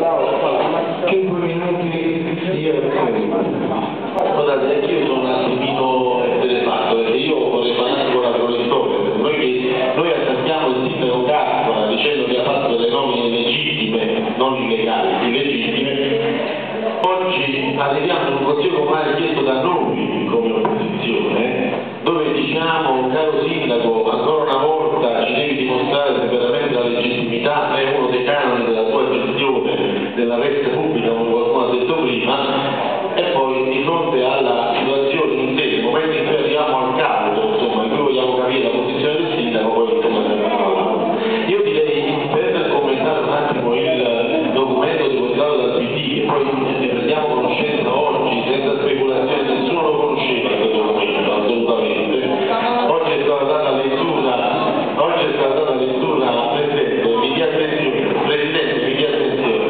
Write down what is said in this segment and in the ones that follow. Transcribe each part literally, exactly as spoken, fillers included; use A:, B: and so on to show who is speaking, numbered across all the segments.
A: cinque minuti io
B: guardate, anch'io sono un attimino interessato perché io vorrei parlare ancora con le storie. Noi, che, noi attacchiamo il sindaco Cascola dicendo che ha fatto delle nomine legittime, non illegali, illegittime. Oggi arriviamo in un consiglio comunale chiesto da noi come opposizione, dove diciamo, caro sindaco, ancora una volta ci devi dimostrare se veramente la legittimità è uno dei canoni della tua gestione della rete pubblica, come qualcuno ha detto prima, e poi di fronte alla situazione in sé, nel momento in cui arriviamo al caldo, insomma, in cui vogliamo capire la posizione del sindaco, poi insomma siamo. Io direi, per commentare un attimo il documento depositato dal P D, che poi ne prendiamo conoscenza oggi senza speculazione, nessuno lo conosceva questo documento, assolutamente. Oggi è stata data lettura, oggi è stata data lettura, Presidente, mi dia attenzione, Presidente, mi dia attenzione.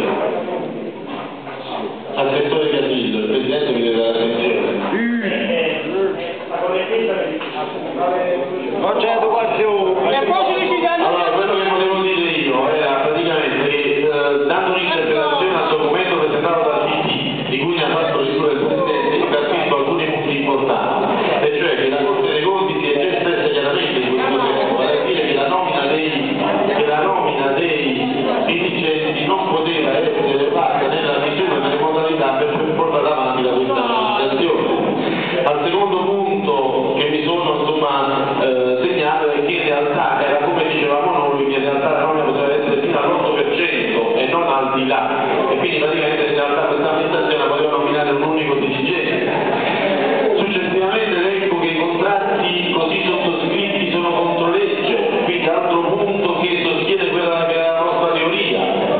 B: Assessore Casillo, il Presidente mi deve dare attenzione.
A: non c'è educazione.
B: Allora, quello che volevo dire io era praticamente che eh, dando un'interpretazione al documento presentato dal P D, di cui ne ha fatto lettura il Presidente, io capisco alcuni punti importanti, e cioè che la Corte dei Conti si è già espressa chiaramente in questo senso, vale a dire che la nomina dei, che la nomina dei dirigenti non poteva essere fatta nella misura e nelle modalità per portare avanti da questa amministrazione. Al secondo punto che mi sono insomma eh, segnato è che in realtà era come dicevamo noi, che in realtà la nomina poteva essere fino all'otto per cento e non al di là, e quindi praticamente in realtà questa amministrazione poteva nominare un unico dirigente. Successivamente leggo che i contratti così sottoscritti sono contro legge, quindi altro punto che sostiene quella che era la nostra teoria.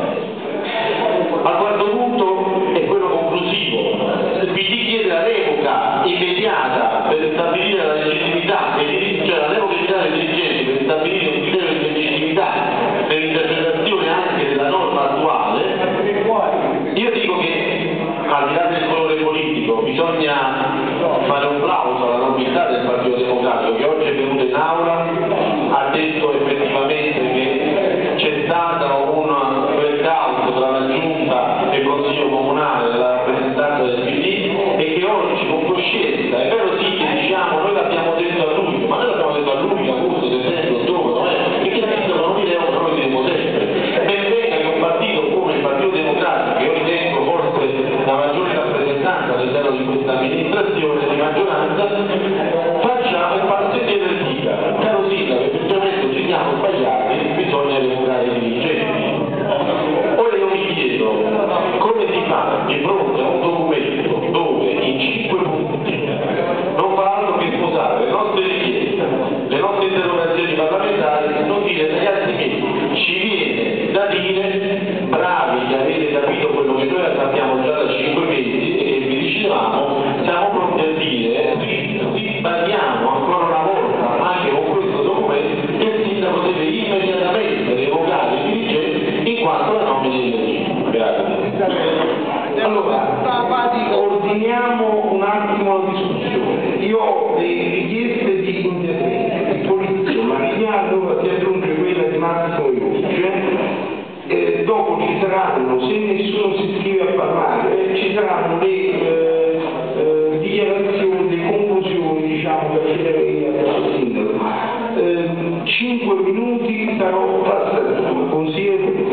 B: Al quarto punto è quello conclusivo, il P D chiede la revoca immediata per stabilire la legittimità, cioè la revoca immediata dei dirigenti per stabilire un criterio di legittimità nell'interpretazione anche della norma attuale. Io dico che al di là del colore politico bisogna fare un plauso alla nobiltà del Partito Democratico, che oggi è venuto in aula, ha detto effettivamente che c'è stato un breakout tra la giunta e il consiglio comunale della rappresentanza del P D, e che oggi con coscienza, è vero sì che diciamo noi l'abbiamo detto a luglio, ma noi l'abbiamo detto a luglio, agosto, settembre, ottobre, novembre, perché il sindaco non idea noi diremo sempre. Ben venga che un partito come il Partito Democratico, che io ritengo forse la maggiore rappresentanza all'interno di questa amministrazione di maggioranza, faccia un passo indietro e dica, caro sindaco, effettivamente ci siamo sbagliati, bisogna revocare i dirigenti. Ora io mi chiedo, come si fa di fronte a un documento dove in cinque punti non fa altro che sposare le nostre richieste, le nostre interrogazioni parlamentari, non dire ragazzi miei, ci viene da dire, bravi che avete capito quello che noi sappiamo già da cinque mesi e vi dicevamo, siamo pronti a dire, ribadiamo ancora una volta, anche con questo documento, che il sindaco deve immediatamente revocare i dirigenti in quanto la nomina è illegittima. Grazie.
A: Allora, ordiniamo un attimo la discussione. Io ho le richieste di intervento di polizia, Marignano, si aggiunge quella di Massimo Iudice, eh, dopo ci saranno, se nessuno si iscrive a parlare, ci saranno le eh, eh, dichiarazioni, le conclusioni, diciamo, che chiederei al sindaco. Eh, cinque minuti sarò passato, consigliere.